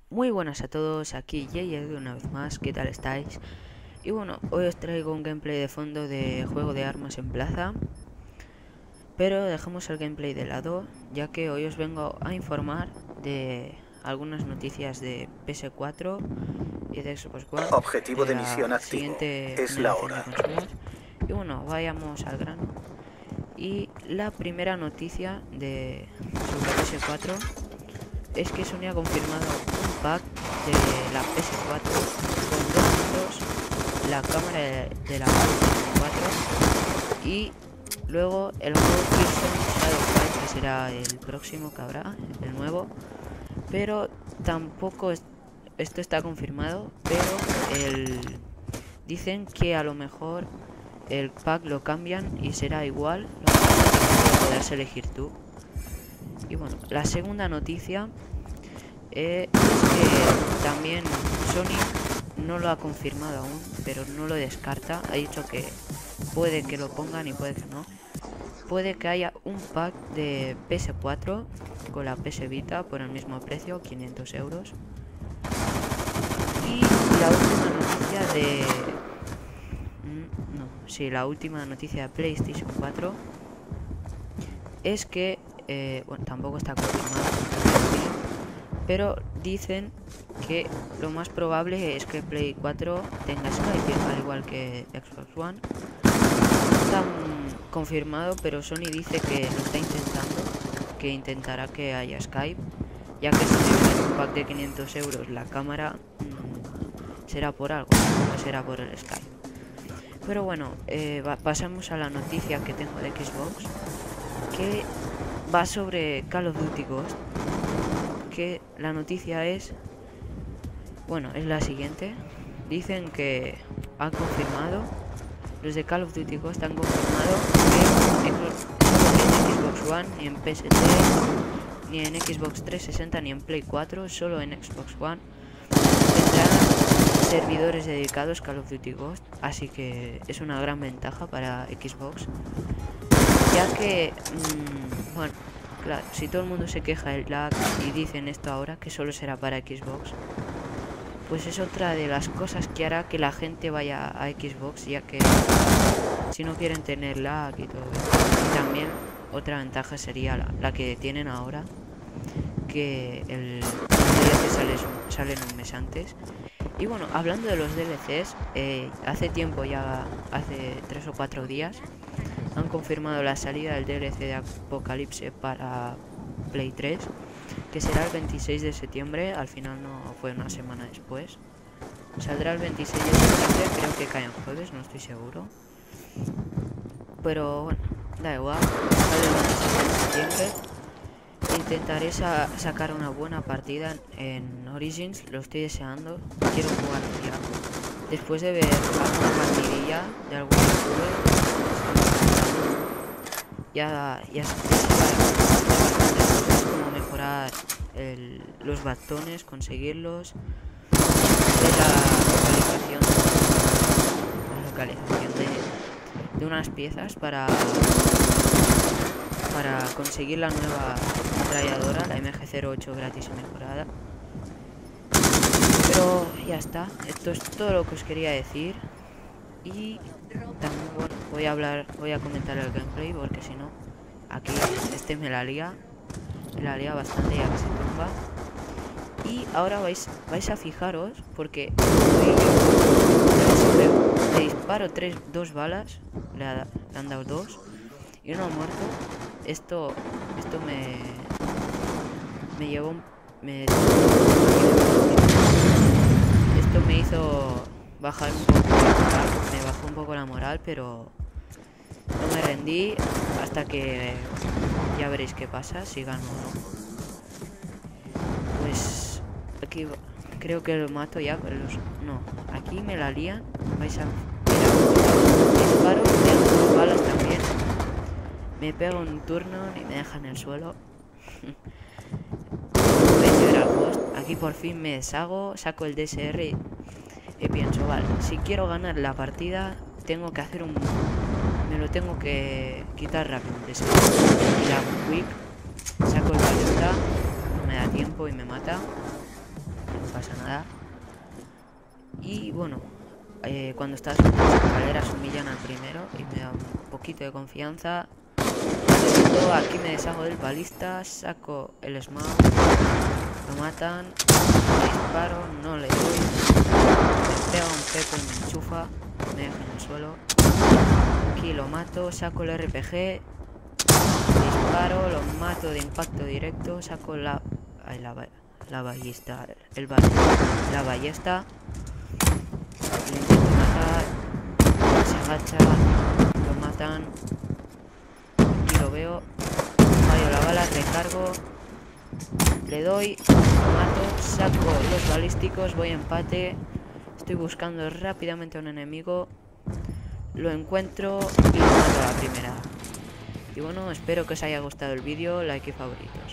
Muy buenas a todos, aquí Jay una vez más, ¿qué tal estáis? Y bueno, hoy os traigo un gameplay de fondo de juego de armas en plaza. Pero dejamos el gameplay de lado, ya que hoy os vengo a informar de algunas noticias de PS4 y de Xbox One, Objetivo de de la misión activo. siguiente Es la generación de hora. consolas. Y bueno, vayamos al grano. Y la primera noticia sobre PS4 es que Sony ha confirmado un pack de la PS4 con dos mandos, la cámara de la PS4 y luego el juego Killzone Shadowfire, que será el próximo que habrá, el nuevo. Pero tampoco esto está confirmado, pero dicen que a lo mejor el pack lo cambian y será igual, lo que podrás elegir tú. Y bueno, la segunda noticia es que también Sony no lo ha confirmado aún, pero no lo descarta. Ha dicho que puede que lo pongan y puede que no. Puede que haya un pack de PS4 con la PS Vita por el mismo precio, 500 euros. Y la última noticia de... No, sí, la última noticia de PlayStation 4 es que... bueno, tampoco está confirmado, pero dicen que lo más probable es que Play 4 tenga Skype, al igual que Xbox One. No está confirmado, pero Sony dice que lo está intentando, que intentará que haya Skype, ya que si tiene un pack de 500 euros la cámara, será por algo, no será por el Skype. Pero bueno, pasamos a la noticia que tengo de Xbox, que va sobre Call of Duty Ghost. Que la noticia es, bueno, es la siguiente. Dicen que han confirmado, los de Call of Duty Ghost han confirmado que en Xbox One, ni en PS3, ni en Xbox 360, ni en Play 4, solo en Xbox One tendrán servidores dedicados Call of Duty Ghost, así que es una gran ventaja para Xbox, ya que, bueno, claro, si todo el mundo se queja del lag y dicen esto ahora, que solo será para Xbox, pues es otra de las cosas que hará que la gente vaya a Xbox, ya que si no quieren tener lag y todo eso. Y también otra ventaja sería la que tienen ahora, que el DLC salen un mes antes. Y bueno, hablando de los DLCs, hace tiempo ya, hace 3 o 4 días, han confirmado la salida del DLC de Apocalipsis para Play 3, que será el 26 de septiembre, al final no fue una semana después. Saldrá el 26 de septiembre, creo que cae en jueves, no estoy seguro. Pero bueno, da igual, sale el 26 de septiembre. Intentaré sacar una buena partida en Origins, lo estoy deseando, quiero jugar ya. Después de ver alguna partidilla de algún youtuber, ya como mejorar los bastones, conseguirlos, la localización de unas piezas para conseguir la nueva ametralladora, la MG08 gratis y mejorada. Pero ya está, esto es todo lo que os quería decir. Y también, bueno, voy a comentar el gameplay, porque si no, aquí me la lía bastante, ya que se tumba. Y ahora vais a fijaros, porque le disparo 2 balas, le han dado 2 y no ha muerto. Esto me llevó, esto me hizo bajar un poco la moral, me bajó un poco la moral, pero no me rendí hasta que ya veréis qué pasa, si gano o no. Pues aquí creo que lo mato ya, pero no, aquí me la lían, vais a disparo, me hago 2 balas también, me pego un turno y me deja en el suelo. Aquí por fin me deshago, saco el DSR y pienso, vale, si quiero ganar la partida tengo que hacer me lo tengo que quitar rápido el DSR. Y hago quick, saco el bayoneta, no me da tiempo y me mata. nada. Y bueno, cuando estás en las escaleras humillan al primero y me da un poquito de confianza. Segundo, aquí me deshago del balista, saco el smoke, lo matan, disparo, no le doy, me pega un pepo y me enchufa, me deja en el suelo. Aquí lo mato, saco el RPG, disparo, lo mato de impacto directo, saco la ballesta, la ballesta, le intento matar, se agacha, lo matan, aquí lo veo, fallo la bala, recargo, le doy, lo mato, saco los balísticos, voy a empate, estoy buscando rápidamente a un enemigo, lo encuentro y lo mato a la primera. Y bueno, espero que os haya gustado el vídeo, like y favorito.